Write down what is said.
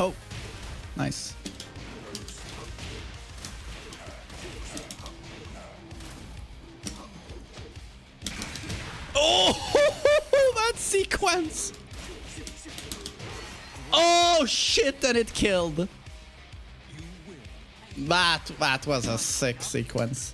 Oh, nice. Oh, that sequence. Oh, shit, and it killed. That was a sick sequence.